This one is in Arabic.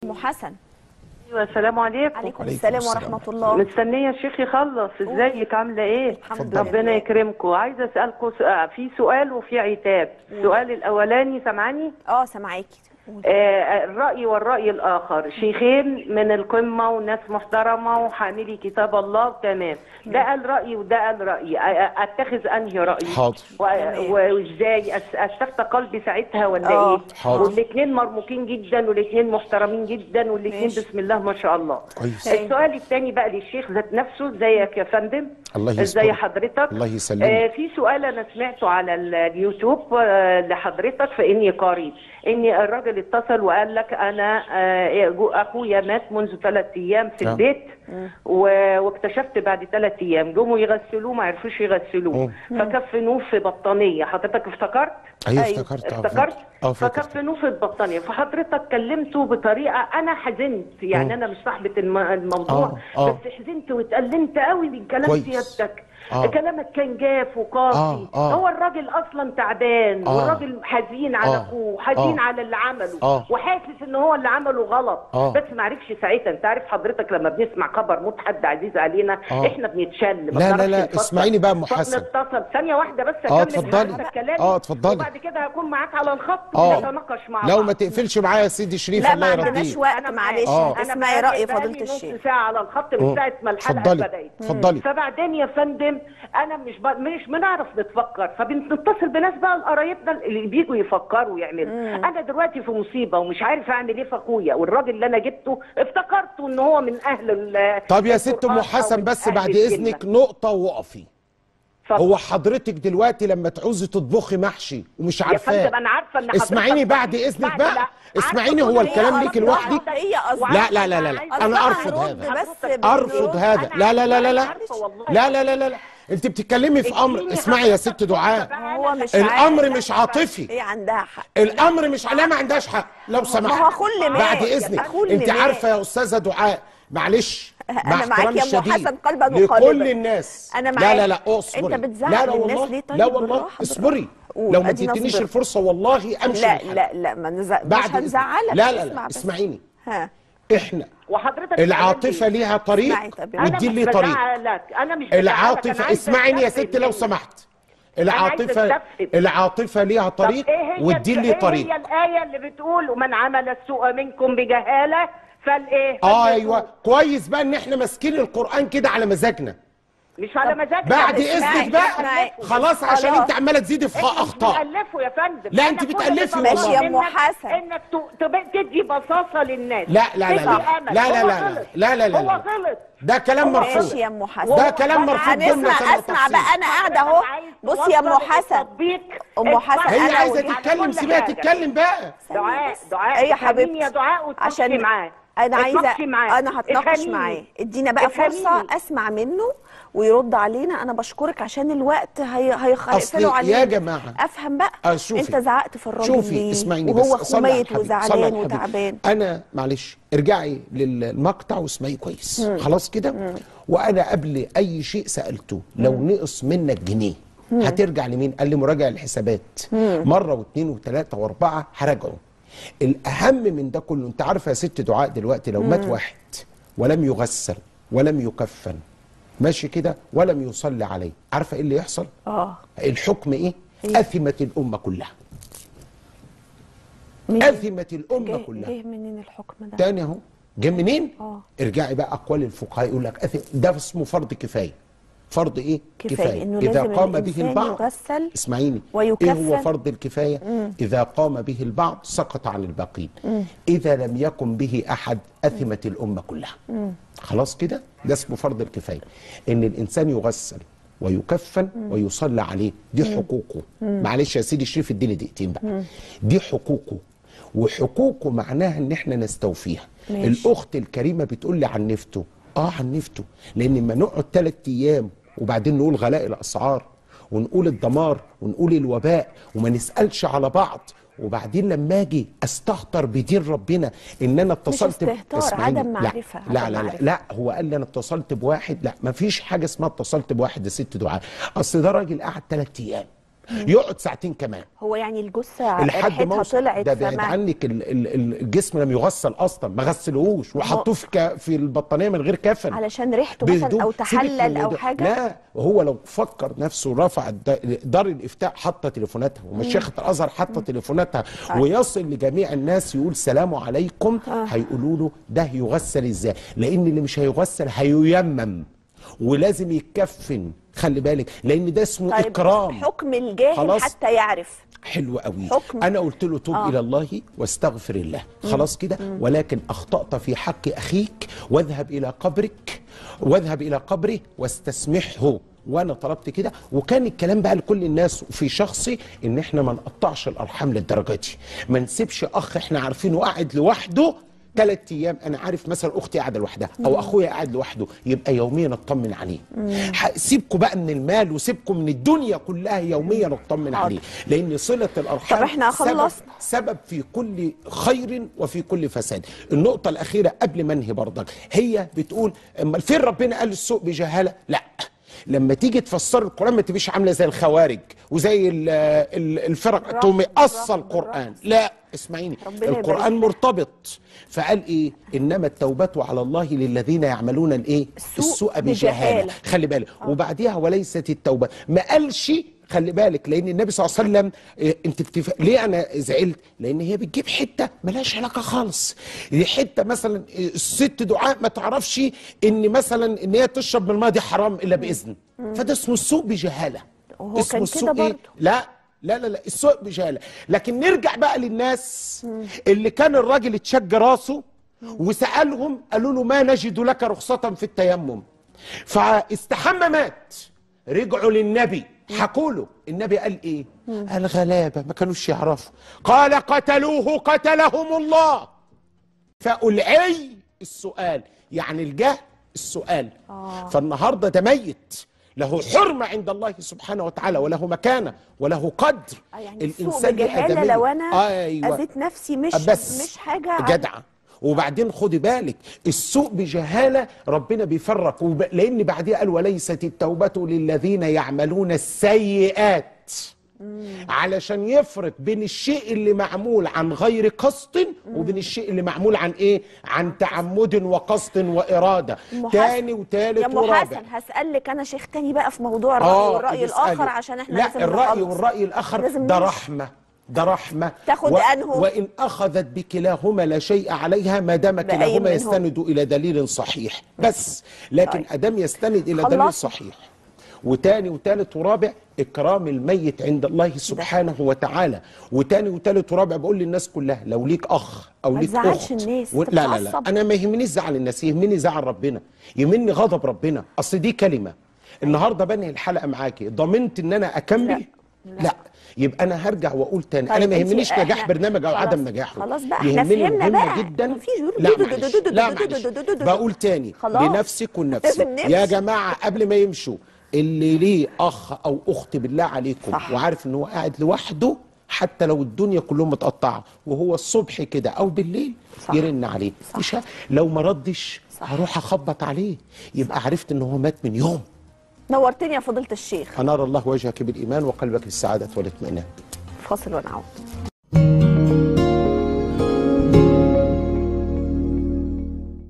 ام حسن. ايوه السلام عليكم. عليكم السلام ورحمه الله. مستنيه الشيخ يخلص. ازيك عامله ايه؟ الحمد لله. ربنا يكرمكم. عايزه اسالكم في سؤال وفي عتاب. السؤال الاولاني سامعاني؟ سامعاكي. الرأي والرأي الآخر، شيخين من القمة وناس محترمة وحاملي كتاب الله تمام، ده قال رأي وده قال رأي، أتخذ أنهي رأي؟ حاضر. وإزاي أستفتى قلبي ساعتها ولا إيه؟ حاضر. والاثنين مرموقين جدا والاثنين محترمين جدا والاثنين بسم الله ما شاء الله. كويس. السؤال الثاني بقى للشيخ ذات نفسه، ازيك يا فندم؟ الله يسلمك. ازي حضرتك؟ الله يسلمك. في سؤال أنا سمعته على اليوتيوب لحضرتك، فإني قريب إن الراجل اتصل وقال لك أنا أخويا مات منذ 3 أيام في البيت واكتشفت بعد 3 أيام جم يغسلوه ما عرفوش يغسلوه فكفنوه في بطانية. حضرتك افتكرت؟ أيوه افتكرت. فكفنوه في البطانية. فحضرتك كلمته بطريقة أنا حزنت، يعني أنا مش صاحبة الموضوع بس حزنت واتألمت قوي من كلام سيادتك. كلامك كان جاف وقاسي. هو الراجل اصلا تعبان والراجل حزين على اخوه، حزين على اللي عمله وحاسس ان هو اللي عمله غلط بس ما عرفش ساعتها. انت عارف حضرتك لما بنسمع خبر موت حد عزيز علينا احنا بنتشل. لا اسمعيني بقى ام حسن. نتصل ثانيه واحده بس اكمل اتفضلي. اتفضلي. وبعد كده هكون معاك على الخط نتناقش مع بعض. لو ما تقفلش معايا يا سيدي شريف الله يرضيك. لا ما عندناش وقت معلش. اسمعي راي فضيله الشيخ. نص ساعه على الخط من ساعه ما الحلقه بدات. اتفضلي. فبعدين يا فندم انا مش بنعرف نتفكر، فبنتصل بناس بقى قرايبنا اللي بيجوا يفكروا يعملوا. انا دلوقتي في مصيبه ومش عارف اعمل ايه في اخويا، والراجل اللي انا جبته افتكرته ان هو من اهل طب يا ست ام حسن بس بعد اذنك نقطه وقفي. هو حضرتك دلوقتي لما تعوزي تطبخي محشي ومش عارفاه يا فندم انا عارفه ان حضرتك اسمعيني بعد اذنك بقى. اسمعيني هو الكلام ليك لوحدك. لا انا ارفض هذا. ارفض هذا. لا انت بتتكلمي في امر. اسمعي يا ست دعاء، الامر مش عاطفي. هي عندها حق. الامر مش لا ما عندهاش حق لو سمحت. ما هو كل ما بعد اذنك انت عارفه يا استاذه دعاء معلش انا معاك يا ام حسن قلبا وقالبا لكل الناس. انا معاك. لا اصبري. انت بتزعل الناس ليه؟ طيب لا والله اصبري. لو ما تدينيش الفرصه والله امشي. لا ما مش هنزعلك. لا اسمعيني. احنا وحضرتك العاطفه ليها طريق والدين ليه طريق. انا مش العاطفه اسمعيني يا ست لو سمحت. العاطفه ليها طريق والدين ليه طريق. هي الايه اللي بتقول ومن عمل السوء منكم بجهاله فالايه؟ ايوه كويس بقى ان احنا ماسكين القران كده على مزاجنا مش على مزاجنا. بعد اذنك بقى خلاص عشان انت عماله تزيدي في اخطاء. بتألفوا يا فندم. لا انت بتألفي ماشي يا ام حسن. انك تدي بصاصه للناس. لا هو غلط. ده كلام مرفوض. ماشي يا ام حسن. ده كلام مرفوض. اسمع بقى انا قاعده اهو. بصي يا ام حسن. ام حسن هي عايزه تتكلم سيبها تتكلم بقى. دعاء ايه يا حبيبتي يا دعاء وتناقشي معاه. انا عايزه انا هتناقش معاه. ادينا بقى فرصه اسمع منه ويرد علينا. انا بشكرك عشان الوقت هيقفلوا علينا يا جماعه. افهم بقى. شوفي. انت زعقت في الراجل شوفي اسمعيني بس. وهو اخو ميت وزعلان وتعبان. انا معلش ارجعي للمقطع واسمعي كويس. خلاص كده. وانا قبل اي شيء سالته لو نقص منك جنيه هترجع لمين؟ قال لي مراجع الحسابات. مره واثنين وثلاثه واربعه هراجعه. الاهم من ده كله انت عارفه يا ست دعاء دلوقتي لو مات واحد ولم يغسل ولم يكفن ماشي كده ولم يصلي عليه، عارفه ايه اللي يحصل؟ الحكم ايه؟ اثمت الامه كلها. اثمت الامه كلها. جه منين الحكم ده؟ تاني اهو. جه منين؟ ارجعي بقى اقوال الفقهاء يقول لك ده اسمه فرض كفايه. فرض ايه؟ كفايه. إذا قام به البعض اسمعيني ويكفن. ايه هو فرض الكفايه؟ اذا قام به البعض سقط عن الباقين. اذا لم يقم به احد اثمت الامه كلها. خلاص كده؟ ده اسمه فرض الكفايه. ان الانسان يغسل ويكفن ويصلى عليه، دي حقوقه. معلش يا سيدي شريف اديني دقيقتين بقى. دي حقوقه، وحقوقه معناها ان احنا نستوفيها. الاخت الكريمه بتقول لي عنفته. عنفته لان لما نقعد 3 ايام وبعدين نقول غلاء الاسعار ونقول الدمار ونقول الوباء وما نسالش على بعض، وبعدين لما اجي استهتر بدين ربنا ان انا اتصلت. مش استهتار، عدم معرفه. لا هو قال لي انا اتصلت بواحد. لا ما فيش حاجه اسمها اتصلت بواحد يا ست دعاء. اصل ده راجل قعد 3 ايام يقعد ساعتين كمان. هو يعني الجثه لحد ما طلعت ده بعد عنك الجسم لم يغسل اصلا، ما غسلوهوش وحطوه في البطانيه من غير كفن علشان ريحته مثلا او تحلل او حاجه. لا، وهو لو فكر نفسه رفع دار الافتاء حاطه تليفوناتها ومشيخه الازهر حاطه تليفوناتها ويصل لجميع الناس يقول سلام عليكم، هيقولوا له ده يغسل ازاي؟ لان اللي مش هيغسل هييمم ولازم يتكفن. خلي بالك، لان ده اسمه طيب اكرام. حكم الجاهل حتى يعرف. حلو قوي. انا قلت له توب الى الله واستغفر الله، خلاص كده. ولكن اخطأت في حق اخيك، واذهب الى قبره واستسمحه. وانا طلبت كده، وكان الكلام بقى لكل الناس في شخصي ان احنا ما نقطعش الارحام للدرجه دي، ما نسيبش اخ احنا عارفينه قاعد لوحده 3 ايام. انا عارف مثلا اختي قاعده لوحدها او اخويا قاعد لوحده، يبقى يوميا اطمن عليه. سيبكم بقى من المال وسيبكم من الدنيا كلها، يوميا اطمن عليه، لان صله الارحام طب احنا سبب في كل خير وفي كل فساد. النقطه الاخيره قبل ما انهي برضك، هي بتقول امال فين ربنا قال السوء بجهاله؟ لا، لما تيجي تفسر القرآن ما تبقيش عامله زي الخوارج وزي الفرق تقص القرآن. لا، اسمعيني، القرآن مرتبط. فقال ايه؟ انما التوبة على الله للذين يعملون الايه؟ السوء بجهالة. خلي بالك. وبعديها وليست التوبة، ما قالش. خلي بالك، لان النبي صلى الله عليه وسلم انت ليه انا زعلت؟ لان هي بتجيب حته ملهاش علاقه خالص. دي حته مثلا الست دعاء ما تعرفش ان مثلا ان هي تشرب من الماء دي حرام الا باذن، فده اسمه السوء بجهاله. هو اسمه السوء ايه؟ لا لا لا لا، السوء بجهاله. لكن نرجع بقى للناس اللي كان الراجل اتشج راسه وسالهم، قالوا له ما نجد لك رخصه في التيمم، فاستحمى مات. رجعوا للنبي حكوا له، النبي قال ايه؟ قال غلابه ما كانوش يعرفوا. قال قتلوه قتلهم الله. فألعي السؤال، يعني الجهل السؤال. فالنهارده ده ميت له حرمه عند الله سبحانه وتعالى، وله مكانه وله قدر. يعني الانسان بجهاله لو انا اذيت نفسي مش حاجه جدعه. وبعدين خدي بالك، السوء بجهاله ربنا بيفرق، لان بعديها قال وليست التوبه للذين يعملون السيئات، علشان يفرق بين الشيء اللي معمول عن غير قصد وبين الشيء اللي معمول عن ايه؟ عن تعمد وقصد واراده. تاني وتالت ورابع. يا حسن، هسألك انا شيخ تاني بقى في موضوع الرأي والرأي الآخر، عشان احنا لا، الرأي والرأي الآخر ده رحمة، ده رحمة. تاخد أنه وإن أخذت بكلاهما لا شيء عليها ما دام كلاهما يستند إلى دليل صحيح. بس لكن أدام يستند إلى دليل صحيح. وتاني وتالت ورابع إكرام الميت عند الله سبحانه وتعالى. وتاني وتالت ورابع بقول للناس كلها، لو ليك أخ أو ليك أخت الناس لا لا لا، أنا ما يهمنيش زعل الناس، يهمني زعل ربنا، يهمني غضب ربنا. أصل دي كلمة. النهارده بنهي الحلقة معاكي، ضمنت إن أنا أكمل؟ لا. يبقى انا هرجع واقول تاني، طيب انا ما يهمنيش نجاح برنامج او عدم نجاحه. خلاص بقى، احنا فهمنا بقى جدا. لا معلش، بقول تاني لنفسك ولنفسي يا جماعه قبل ما يمشوا، اللي ليه اخ او اخت بالله عليكم وعارف ان هو قاعد لوحده، حتى لو الدنيا كلهم متقطعه وهو الصبح كده او بالليل يرن عليه، مش لو ما ردش هروح اخبط عليه، يبقى عرفت ان هو مات من يوم. نورتني يا فضيلة الشيخ. أنار الله وجهك بالإيمان وقلبك بالسعادة والاطمئنان. فاصل ونعود.